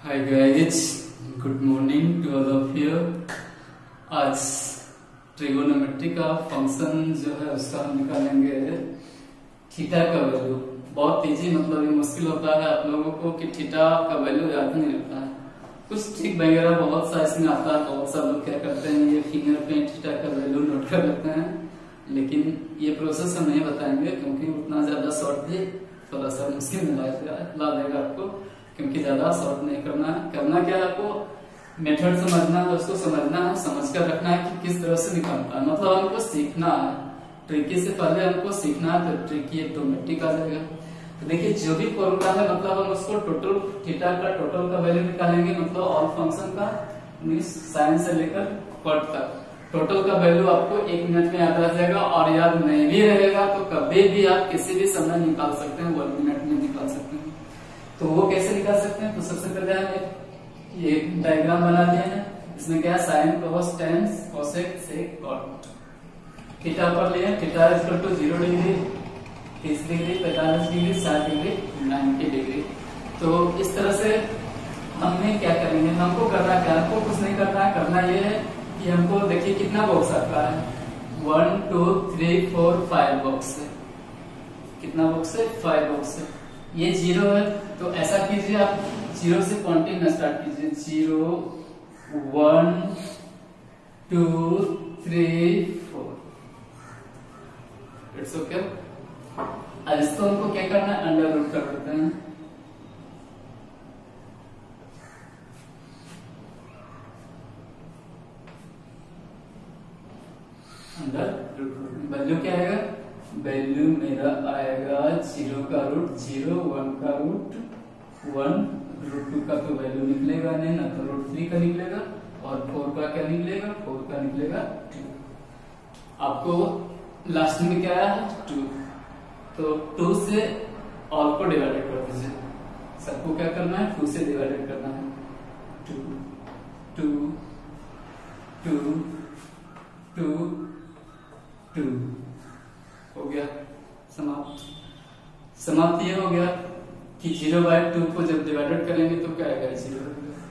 Hi guys, good morning to all of you. आज trigonometry का function जो है उसका हम निकालेंगे थीटा का वैल्यू। बहुत इजी, मतलब ये मुश्किल होता है आप लोगों को कि थीटा का वैल्यू याद नहीं रहता है। कुछ ट्रिक वगैरह बहुत सा इसमें आता है। बहुत सा लोग क्या करते हैं, ये फिंगर पे थीटा का वैल्यू नोट कर लेते हैं, लेकिन ये प्रोसेस हम नहीं बताएंगे क्योंकि उतना ज्यादा शॉर्ट भी थोड़ा सा मुश्किल में ला देगा आपको, क्योंकि ज्यादा शॉर्ट नहीं करना है। करना क्या है, आपको मेथड समझना है, उसको समझना है, समझ कर रखना है कि किस तरह से निकालना है। मतलब हमको सीखना है, ट्रिकी से पहले हमको सीखना है, तो ट्रिकी ऑटोमेटिक आ जाएगा। तो देखिए, जो भी फॉर्मूला है मतलब हम उसको टोटल थीटा का टोटल का वैल्यू निकालेंगे, मतलब ऑल फंक्शन का साइन से लेकर कॉट तक टोटल का वैल्यू आपको 1 मिनट में याद रह जाएगा। और याद नहीं भी रहेगा तो कभी भी आप किसी भी समय निकाल सकते हैं, 1 मिनट में निकाल सकते हैं। तो वो कैसे निकाल सकते हैं, तो सबसे पहले हम ये डायग्राम बना लिए हैं। इसमें क्या है, sine cos tan cosec sec cot. Theta पर लिए, theta equal to 0 degree, 30 degree, 45 degree, 60 degree, 90 degree. तो इस तरह से हमने क्या करेंगे, हमको करना क्या, हमको कुछ नहीं करना है। करना ये है कि हमको देखिए कितना बॉक्स आता है, 1 2 3 4 5 बॉक्स है। कितना बॉक्स है, 5 बॉक्स है। ये 0 है, तो ऐसा कीजिए आप 0 से काउंटिंग स्टार्ट कीजिए। 0 1 2 3 4। It's okay. अब इसको हमको क्या करना है, अंडर रूट कर देते हैं। अंडर रूट वैल्यू क्या आएगा, वैल्यू मेरा आएगा 0 का रूट 0, 1 का रूट 1, रूट 2 का तो वैल्यू निकलेगा नहीं ना, तो रूट 3 का निकलेगा, और 4 का क्या निकलेगा, 4 का निकलेगा 2। आपको लास्ट में क्या आया है, 2। तो 2 से ऑल को डिवाइडेड कर दीजिए। सबको क्या करना है, 2 से डिवाइडेड करना है। 2 2 2 2 2 हो गया समाप्त। समाप्त ये हो गया कि 0/2 को जब डिवाइडेड करेंगे तो क्या आएगा, 0।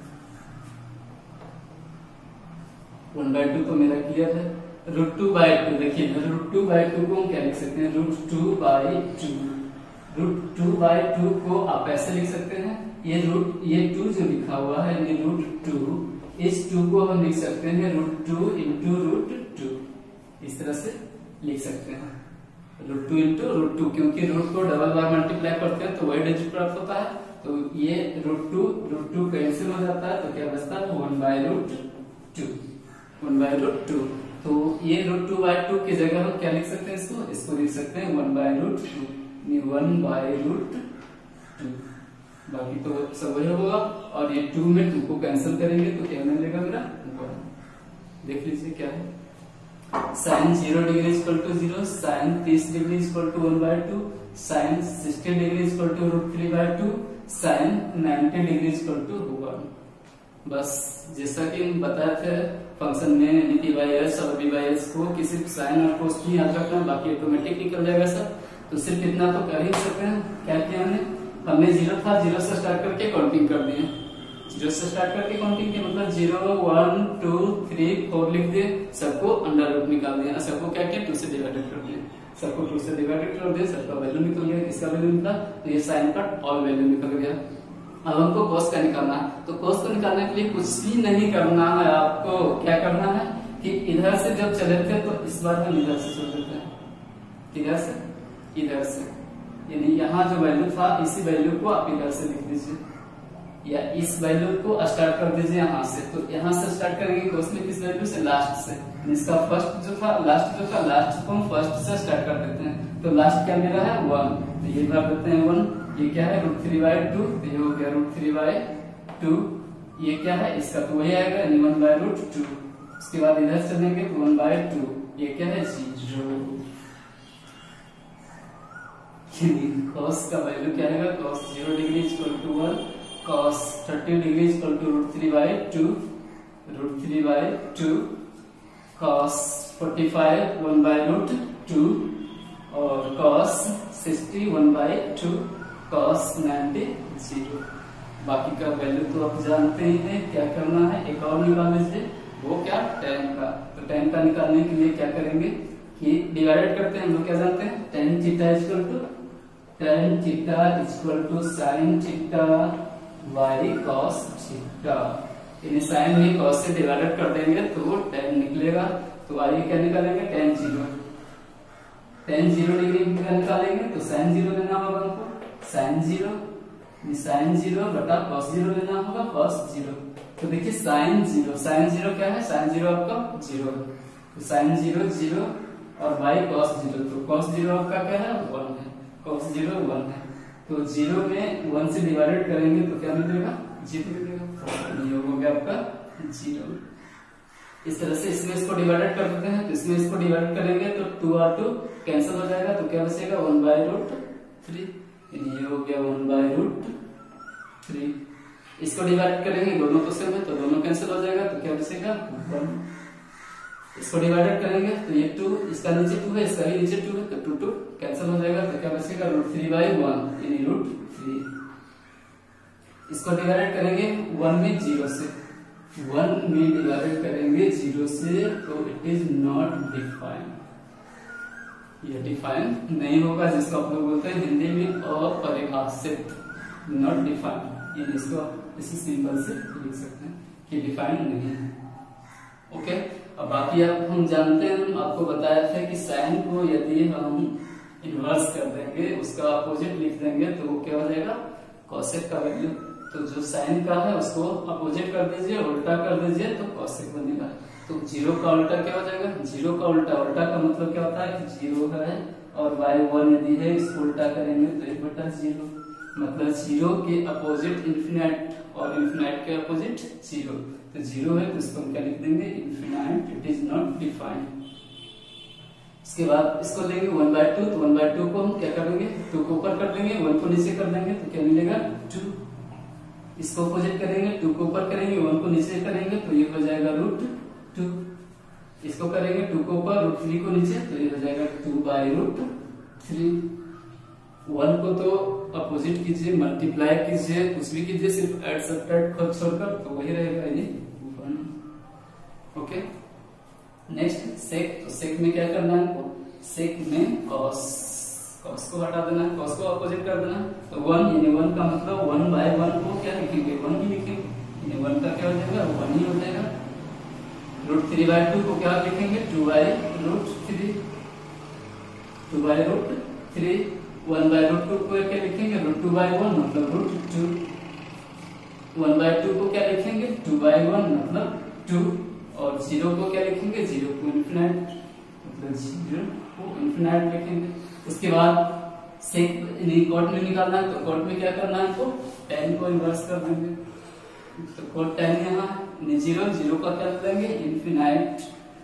1/2 तो मेरा क्लियर है। √2/2 देखिए, √2/2 को हम क्या लिख सकते हैं, √2/2। √2/2 को आप ऐसे लिख सकते हैं, ये 2 जो लिखा हुआ है ये √2, इस 2 को हम लिख सकते हैं √2 इंटू √2। इस तरह से लिख सकते हैं, √2 इंटू √2, क्योंकि रूट को डबल बार मल्टीप्लाई करते हैं तो वही डिजिट प्राप्त होता है। तो ये √2 कैंसिल हो जाता है, तो क्या बचता है, 1/√2। 1/√2। तो ये √2/2 की जगह हम क्या लिख सकते हैं, इसको लिख सकते हैं 1/√2। 1/√2। बाकी तो सब वही होगा, और ये 2 में 2 को कैंसिल करेंगे तो क्या मिलेगा मेरा, 1। देख लीजिए क्या है, sine 0 degree equal to 0, sine 30 degree equal to 1/2, sine 60 degree equal to √3/2, sine 90 degree equal to 1। बस जैसा कि हम बताए थे फंक्शन में, dt/s और v/s को किसी साइन और कोस की याद रखना, बाकी ऑटोमेटिक निकल जाएगा सब। तो सिर्फ इतना तो कर ही सकते हैं। क्या किया हमने 0 था, 0 से स्टार्ट करके काउंटिंग कर दिए। 0 से स्टार्ट करके काउंटिंग के मतलब 0 1 2 3 4 लिख दिए, सबको अंडर रूट निकाल दिया। सबको क्या किया, 2 से डिवाइडेड कर दिया। सबको 2 से डिवाइडेड कर दिया, सबका वैल्यू निकल गया। किसका वैल्यू निकला, तो ये साइन का ऑल वैल्यू निकल गया। अब हमको कॉस का निकालना है, तो कॉस को निकालने के लिए कुछ भी नहीं करना है। आपको क्या करना है कि इधर से जब चले थे तो इस बार हम इधर से चल देते हैं, इधर से इधर से, यानी यहाँ जो वैल्यू था इसी वैल्यू को आप इधर से लिख दीजिए, या इस वैल्यू को स्टार्ट कर दीजिए यहाँ से। तो यहाँ से स्टार्ट करेंगे कॉस में किस वैल्यू से, लास्ट से। इसका फर्स्ट जो था, लास्ट जो था, लास्ट को हम फर्स्ट से स्टार्ट कर देते हैं। तो लास्ट क्या मेरा है, 1, तो ये भर देते हैं 1। ये क्या है, √3/2, तो ये हो गया √3/2। ये क्या है, इसका तो वही आएगा, 1/√2। उसके बाद इधर चलेंगे तो 1/2, ये क्या है, 0। कॉस का वैल्यू क्या आएगा, cos 0 degree equal to 1, cos 30 degree equal to √3/2, √3/2, cos 45 1/√2, और कॉस 60 1/2, cos 90 0। बाकी का वैल्यू तो आप जानते ही हैं। क्या करना है, एक और निकाल लीजिए, वो क्या, tan का। तो tan का निकालने के लिए क्या करेंगे कि डिवाइडेड करते हैं। हम लोग क्या जानते हैं, tan theta equal to sin theta by cos theta. यानी साइन में cos से डिवाइडेड कर देंगे तो tan निकलेगा। तो आइए क्या निकालेंगे, tan 0 डिग्री का निकालेंगे तो sin 0 लेना होगा हमको, sin 0 बटा cos 0 लेना होगा, cos 0। तो देखिए sin 0 क्या है, sin 0 आपका 0 है, तो sin 0 0 और बाई cos 0, तो cos 0 आपका क्या है, 1 है, cos 0 1 है। तो 0 में 1 से डिवाइडेड करेंगे तो क्या मिलेगा, 0 मिलेगा। ये हो गया आपका 0। इस तरह से इसमें इसको डिवाइडेड कर देते हैं, तो इसमें इसको डिवाइड करेंगे तो 2 और 2 कैंसिल हो जाएगा, तो क्या बचेगा 1/√3। ये हो गया 1/√3। इसको डिवाइड करेंगे, दोनों तो सेम है तो दोनों कैंसिल हो जाएगा, तो क्या बचेगा 1। इसको डिवाइडेड करेंगे तो ये 2, इसका नीचे 2 है, इसका भी नीचे 2 है, तो 2 2 कैंसिल हो जाएगा, तो क्या बचेगा √3/1 यानी √3। इसको डिवाइडेड करेंगे 1 में 0 से, 1 में डिवाइडेड करेंगे 0 से, तो इट इज नॉट डिफाइंड। ये डिफाइन नहीं होगा, जिसको आप लोग बोलते हैं हिंदी में अपरिभाषित, नॉट डिफाइंड। इसको इसी सिंबल से लिख सकते हैं कि डिफाइंड नहीं है। ओके, अब बाकी अब हम जानते हैं, आपको बताया था कि साइन को यदि हम इन्वर्स कर देंगे, उसका अपोजिट लिख देंगे, तो वो क्या हो जाएगा, कोसेक का वैल्यू। तो जो साइन का है उसको अपोजिट कर दीजिए, उल्टा कर दीजिए, तो कोसेक बनेगा। तो 0 का उल्टा क्या हो जाएगा, 0 का उल्टा का मतलब क्या होता है कि 0 है और y1 यदि है, इसको उल्टा करेंगे तो 1/0, मतलब 0 के अपोजिट इन्फिनाइट और इन्फिनाइट के अपोजिट 0। तो 0 है तो इसको हम क्या लिख देंगे, infinite, it is not defined. इसके बाद इसको लेंगे 1/2, तो 1/2 को हम क्या करेंगे, 2 को ऊपर कर देंगे, 1 को नीचे कर देंगे, तो क्या मिलेगा 2। इसको अपोजिट करेंगे, 2 को ऊपर करेंगे, 1 को नीचे करेंगे, तो ये हो जाएगा √2। इसको करेंगे 2 को ऊपर, √3 को नीचे, तो ये हो जाएगा 2/√3। 1 को तो अपोजिट कीजिए, मल्टीप्लाई कीजिए, कुछ भी कीजिए, सिर्फ ऐड सब्ट्रैक्ट खुद छोड़कर, तो वही रहेगा ये 1। Okay, next sec. तो सेक में क्या करना है हमको, सेक में cos को हटा देना है, cos को अपोजिट कर देना। तो 1 यानी 1 का मतलब 1/1 को क्या लिखेंगे, 1 ही लिखेंगे, यानी 1 का क्या हो जाएगा, 1 ही हो जाएगा। √3/2 को क्या लिखेंगे, 2/√3, 2/√3। 1/√2 को क्या लिखेंगे, √2/1 मतलब √2। 1/2 को क्या लिखेंगे, 2/1 मतलब 2। और 0 को क्या लिखेंगे, 0 को इन्फिनाइट, मतलब 0 को इन्फिनाइट लिखेंगे। उसके बाद सेक कॉट में निकालना है, तो कॉट में क्या करना है, तो tan को इन्वर्स कर देंगे। तो cot tan यहाँ 0 का क्या लेंगे, इन्फिनाइट।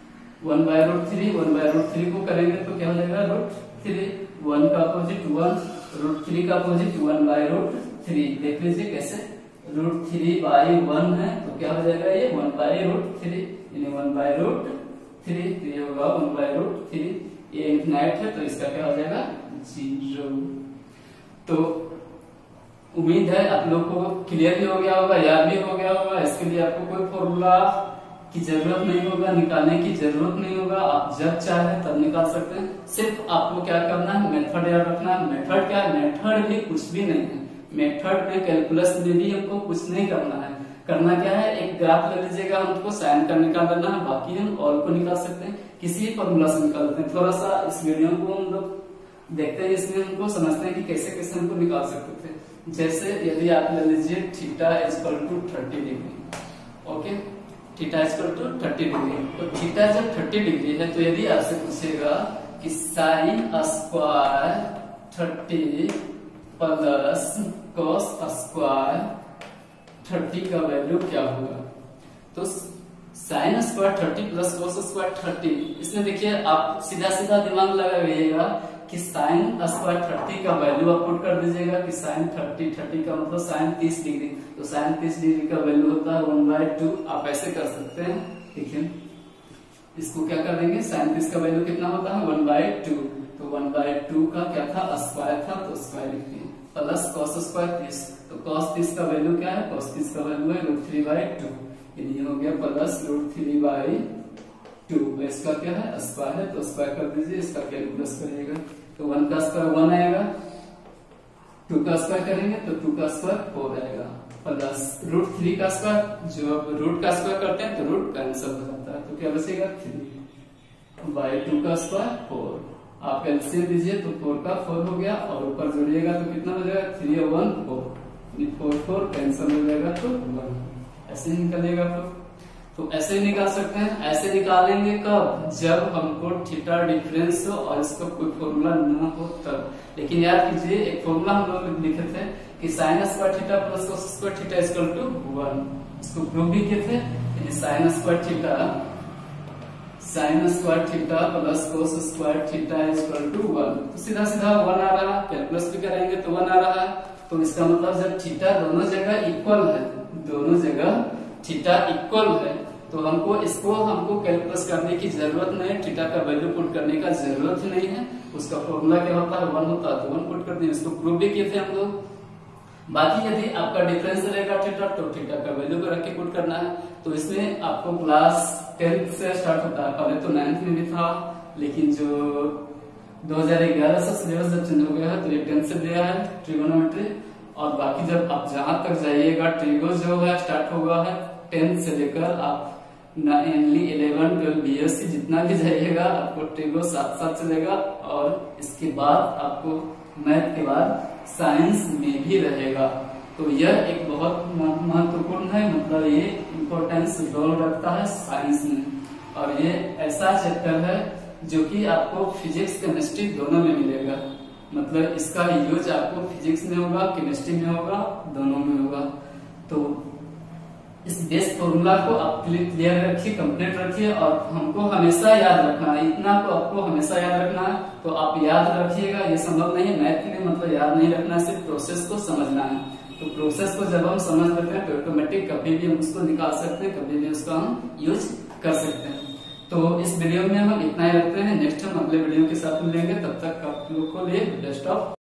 1/√3 को करेंगे तो क्या हो जाएगा, √3। 1 का अपोजिट 1, √3 का अपोजिट 1/√3। देख लीजिए कैसे, √3/1 है तो क्या हो जाएगा, ये 1/√3 यानी 1/√3, तो ये होगा 1/√3। ये इन्फिनाइट है तो इसका क्या हो जाएगा, 0। तो उम्मीद है आप लोग को क्लियर भी हो गया होगा, याद भी हो गया होगा। इसके लिए आपको कोई फॉर्मूला की जरूरत नहीं होगा, निकालने की जरूरत नहीं होगा, आप जब चाहे तब निकाल सकते हैं। सिर्फ आपको क्या करना है, मेथड याद रखना है। मेथड क्या है, मेथड भी कुछ भी नहीं है। मेथड में कैलकुलस में भी हमको कुछ नहीं करना है। करना क्या है, एक ग्राफ ले लीजिएगा, हमको साइन का निकाल देना है, बाकी हम ऑल को निकाल सकते हैं, किसी फॉर्मूला से निकाल सकते हैं। थोड़ा सा इस वीडियो को हम लोग देखते हैं, इसमें हमको समझते हैं कि कैसे कैसे हमको निकाल सकते थे। जैसे यदि आप ले लीजिए theta equal to 30 degree, okay, theta equal to 30 degree. तो थीटा जब 30 डिग्री है तो यदि आपसे पूछेगा कि sine square 30 plus cos square 30 का वैल्यू क्या होगा, तो sine square 30 plus cos square 30, इसमें देखिए आप सीधा सीधा दिमाग लगाइएगा कि साइन स्क्वायर 30 का वैल्यू आप पुट कर दीजिएगा कि साइन 30 का मतलब साइन 30 डिग्री, तो साइन 30 डिग्री का वैल्यू होता है 1/2। आप ऐसे कर सकते हैं, देखिए इसको क्या कर देंगे, साइन 30 का वैल्यू कितना होता है 1/2। तो 1/2 का क्या था, स्क्वायर था, तो स्क्वायर लिख दिए, प्लस cos स्क्वायर 30, तो cos 30 का वैल्यू क्या है, cos 30 का वैल्यू है √3/2, ये हो गया प्लस √3/2, इसका क्या है, स्क्वायर है, तो स्क्वायर कर दीजिए, इसका कैलकुलस करिएगा, तो 1 का स्क्वायर 1 आएगा, 2 का स्क्वायर करेंगे तो 2 का स्क्वायर 4 आएगा, प्लस √3 का स्क्वायर, जो अब रूट का स्क्वायर करते हैं तो रूट कैंसिल हो जाता है, तो क्या बचेगा 3/2 का स्क्वायर 4, आप एलसीएम दीजिए तो 4 का 4 हो गया, और ऊपर जोड़िएगा तो कितना हो जाएगा, 3 और 1 4, 4 कैंसिल हो जाएगा तो 1, ऐसे ही निकलेगा। तो ऐसे ही निकाल सकते हैं, ऐसे निकालेंगे कब, जब हमको थीटा डिफरेंस हो और इसका कोई फॉर्मूला न हो तब। लेकिन याद कीजिए एक फॉर्मूला हम लोग लिखे थे कि sin square theta plus cos square theta equal to 1, इसको प्रूव भी किए थे, sin square theta plus cos square theta equal to 1, तो सीधा सीधा 1 आ रहा है, कैलकुलस भी करेंगे तो 1 आ रहा है, तो इसका मतलब जब थीटा दोनों जगह इक्वल है, दोनों जगह थीटा इक्वल है, तो हमको कैलकुलस करने की जरूरत नहीं, थीटा का वैल्यू पुट करने का जरूरत ही नहीं है, उसका फॉर्मूला क्या होता है 1 होता है, तो 1 पुट कर दिए, इसको प्रूव भी किए थे हम लोग। बाकी यदि आपका डिफरेंस रहेगा थीटा, तो थीटा का वैल्यू को रख के पुट करना है, तो इसमें आपको क्लास 10th से स्टार्ट होता है, पहले तो 9th में भी था, लेकिन जो 2011 से सिलेबस जब चेंज हो गया है तो ये 10th से दिया है ट्रिगोनोमेट्री, और बाकी जब आप जहां तक जाइएगा ट्रिगो जो है स्टार्ट होगा है 10th से लेकर आप 11, 12 बीएससी जितना भी जाइएगा आपको ट्रिगो साथ साथ चलेगा, और इसके बाद आपको मैथ के बाद साइंस में भी रहेगा, तो यह एक बहुत महत्वपूर्ण है, मतलब ये इम्पोर्टेंस रोल रखता है साइंस में, और ये ऐसा चैप्टर है जो कि आपको फिजिक्स केमिस्ट्री दोनों में मिलेगा, मतलब इसका यूज आपको फिजिक्स में होगा, केमिस्ट्री में होगा, दोनों में होगा। तो इस बेस फॉर्मूला को आप क्लियर रखिए, कंप्लीट रखिए, और हमको हमेशा याद रखना है, इतना तो आपको हमेशा याद रखना है, तो आप याद रखिएगा, ये संभव नहीं है मैथ के लिए, मतलब याद नहीं रखना, सिर्फ प्रोसेस को समझना है, तो प्रोसेस को जब हम समझ लेते हैं तो ऑटोमेटिक कभी भी हम उसको निकाल सकते हैं, कभी भी उसका हम यूज कर सकते हैं। तो इस वीडियो में हम इतना ही रखते हैं, नेक्स्ट हम अगले वीडियो के साथ मिलेंगे, तब तक आप लोग को लिए बेस्ट ऑफ